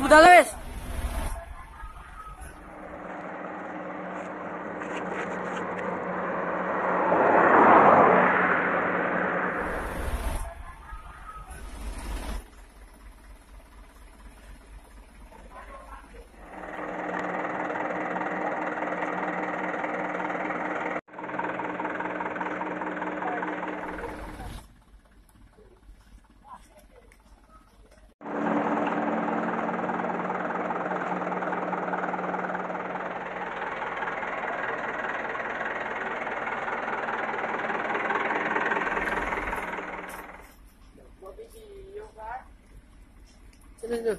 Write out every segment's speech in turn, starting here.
Budal wis. Sini.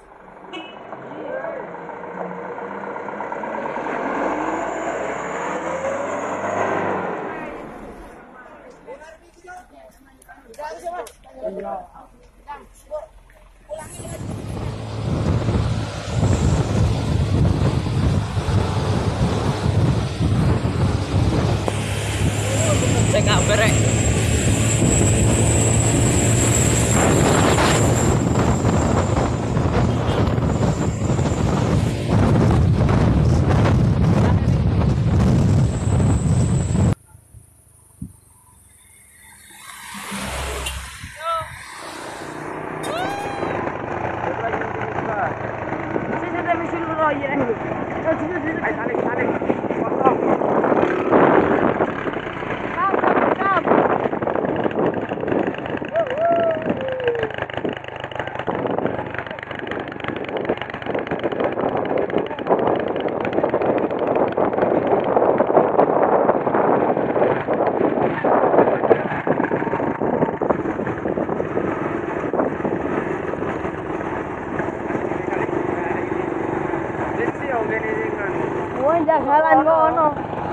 Saya nggak berek. Jagalan kok ono.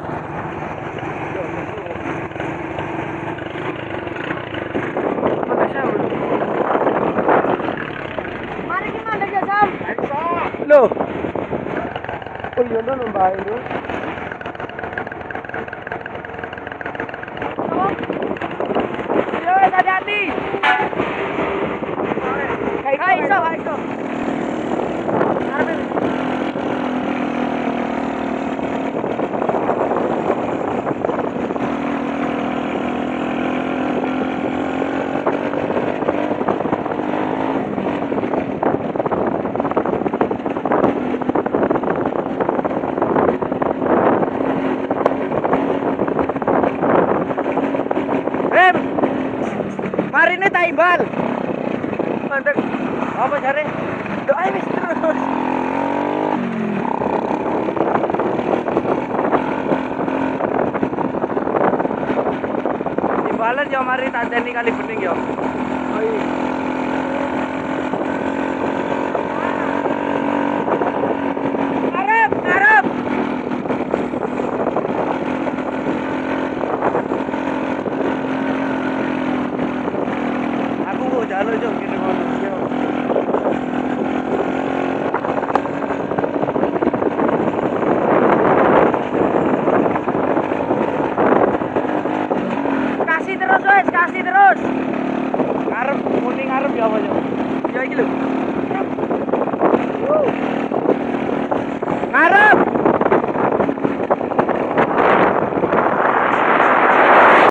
Mari gimana aja, Sam? Loh. Oh iya no Mbak itu. Yo, hati-hati. Hai, iso. Mari ini taibal. Mantap. Apa cari? Doa wis terus. Timbalan yo mari tak teni kali bening yo. Oh iya. Arep. Jalo jo gini manusia. Kasih terus. Ngarep kuning ngarep ya apa jo? Ya iki lho.